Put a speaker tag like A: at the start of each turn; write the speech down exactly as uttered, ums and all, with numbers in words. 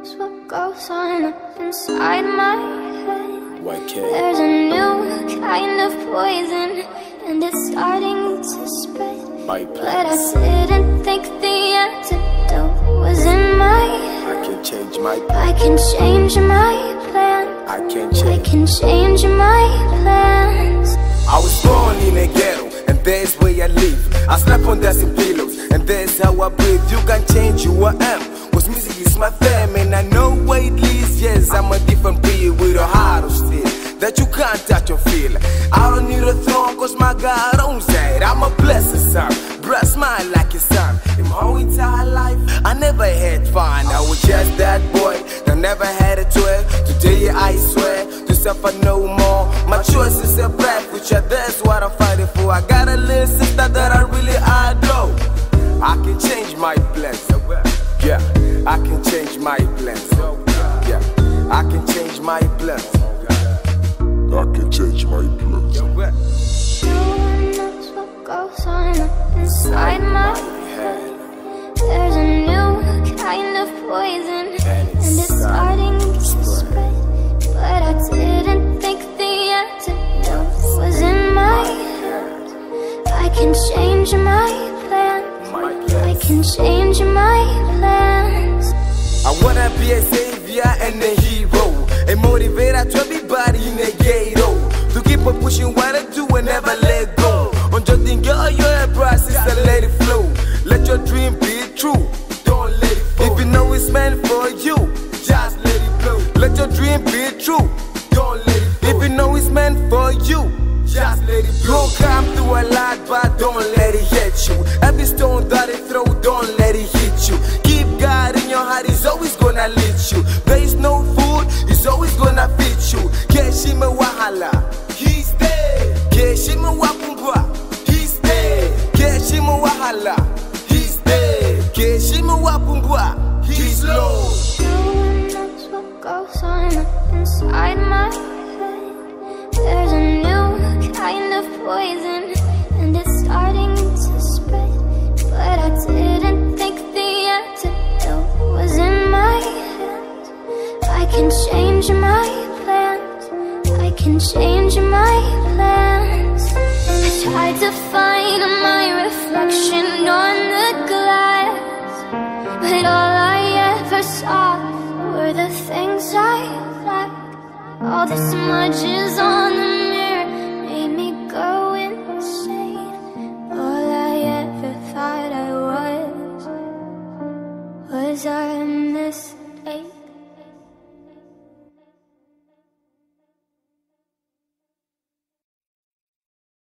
A: knows what goes on inside my head.
B: Y K.
A: There's a new kind of poison, and it's starting to spread. But I didn't think the antidote was in my head.
B: I can change my plan.
A: I can change my plan.
B: I can change.
A: I can change my plans.
B: I was born in a ghetto, and that's where I live. I slept on dusty pillows, and that's how I breathe. You can change who I am, cause music is my fam, and I know where it leads. Yes, I'm a different breed with a heart of steel that you can't touch or feel. I don't need a throne, cause my God owns that. I'm a blessed son, bruh, smile like a son. In my whole entire life, I never had fun. I was just that boy that never had a twelve. Today I swear to suffer no more. My choice is a black future, that's what I'm fighting for. I got a little sister that I really adore. I can change my plans. Yeah, I can change my plans. Yeah, I can change my plans. I can change my plans.
A: No one knows what goes on inside my head. There's a new kind of poison, and it's starting to spread. But I didn't think the antidote was in my head. I can change my plans. I can change my plans.
B: I wanna be a savior and a hero, a motivator to everybody in the ghetto, to keep on pushing what I do and never let go. On your thing, girl, you're a process, so let it flow. Let your dream be true, don't let it fall. If you know it's meant for you, just let it blow. Let your dream be true, don't let it fall. If you know it's meant for you, just let it blow. You'll come through a lot, but don't let it hit you. Every stone that it throw, don't let it hit you. Keep God in your heart, He's always gonna lead you. There is no food, He's always gonna feed you. Keshime wahala, He's there. Keshime wapumbwa, He's there. Keshime wahala, He's there. Keshime wapumbwa, He's low.
A: No one knows what goes on inside my head. There's a new kind of poison, and it's starting to spread. But I didn't think the antidote was in my head. I can change my plans. I can change my plans. I tried to find my reflection on the glass, but all I ever saw were the things I lacked. All the smudges on the